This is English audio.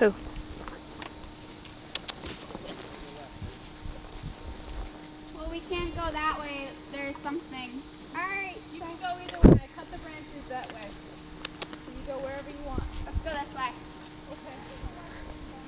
Who? Well, we can't go that way. There's something. Alright, you can go either way. I cut the branches that way. So you go wherever you want. Let's go this way. Okay.